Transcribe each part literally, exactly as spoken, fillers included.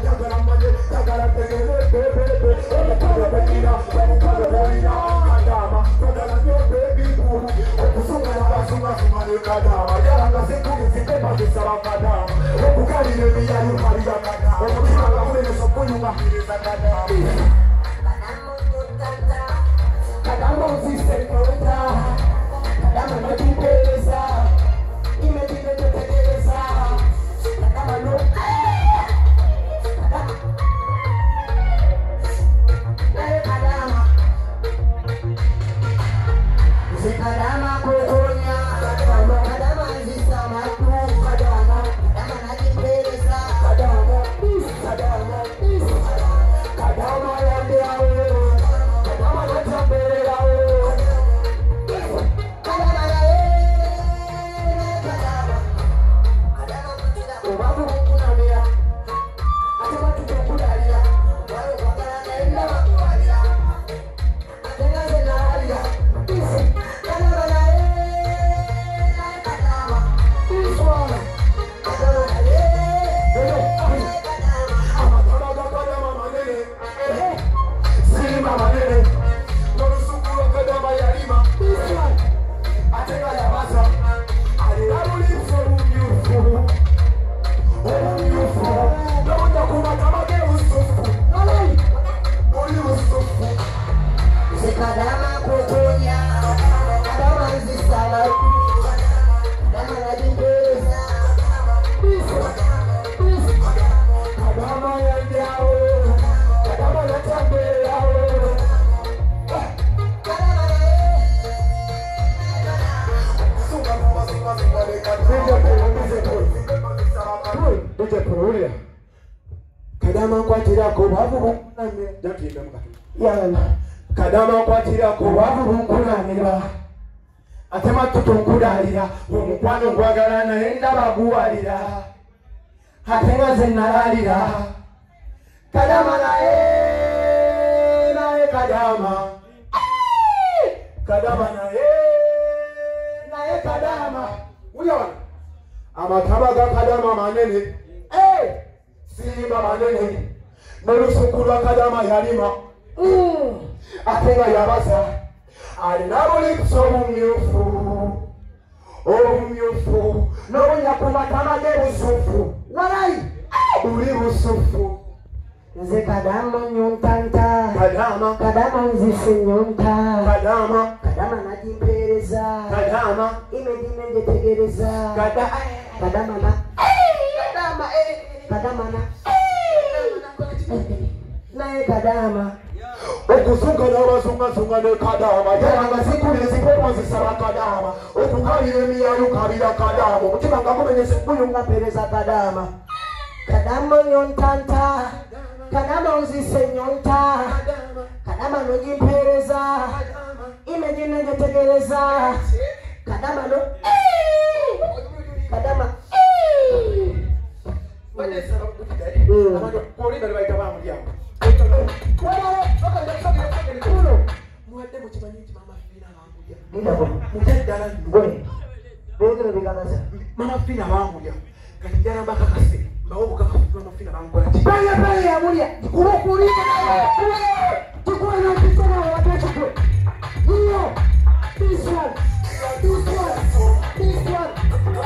Kadama kwatira ko babu bunkunamira jatinda mukati yana kadama kwatira ko babu bunkunamira atema tutunkulalira omukwano ngwagalana enda baguwalira atenga zennalalira kadama naye naye kadama kadama naye naye kadama uyawana amataba ga kadama manene eh simba manene n'olusukulwa kadama yalima atenga yabasa alina bulipusa obumyufu obumyufu n'obunya ku matama g'ebusufu walayi buli busufu nze kadama nyontanta kadama kadama nzise nyonta kadama kadama najimpereza kadama imedime njetegereza kadama kadama na kadama kadama na naye kadama okusunga n'abazungazunga ne kadama yalanga zikuli ezipomwa zisaba kadama okukalira emiyalu kabira kadama omutima nga gumenyese guyunga pereza kadama kadama nyontanta kadama nzise nyonta kadama nojimpereza imedime njetegereza kadama no kadama mama fina bangulya kati njala mbakakase mbawo bukakafu mama fina bangola baya baya yamulya kubakulira tukula na kitona watetukwe iyo this one this one this one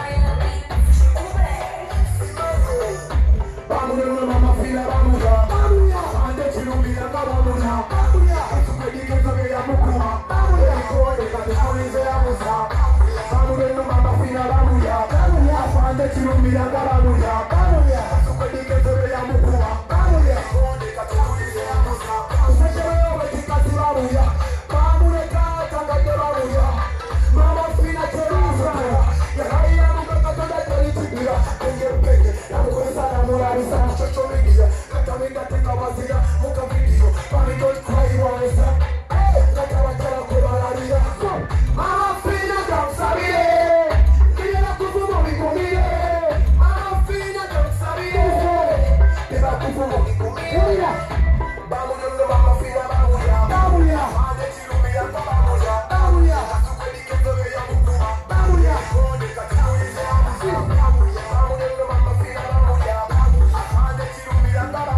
bamulya mama fina bamulya bamulya ande chirumbira kabamulya bamulya asukedikezo bya mukuma bamulya ikole kati kulize ya musa bamulya mama fina bamulya bamulya ande chirumbira kabamulya bamulya asukedikezo bya mukuma bamulya ikole kati kulize ya musa usekewe wetikati bamulya bamulya katangate bamulya mama fina cheruza ya haya mukakatoda terichigira penge penge yamukwesa na murarisa chochomigia katamenda tenga wazira muka video bami don't cry wawesa katawachara kubararira mama fina damsabire kila kufumo mikumire mama fina damsabire kila kufumo mikumire bamuya mama fina bamuya bamuya ane chirumia bamuya bamuya asukwedikezo ya mukuma bamuya kone katikuize bamuya bamuya mama fina bamuya ane chirumia bamuya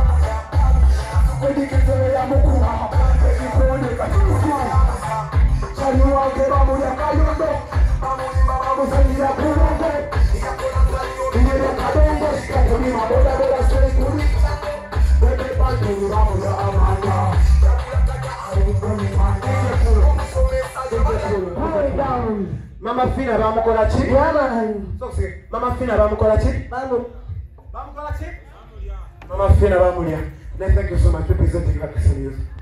Ekipedikizo ya mukuma ekiboneka kiswala Chali wange bamulya kayondo bamulima bamusanyira kulongo Inyere kadongo katumima boda boda seikuli Bebe bandulu bamulya amanda Mama Fina bamukola ki? Mama Fina bamukola ki? Bamukola ki? Mama Fina bamulya. Thank you so much for presenting that.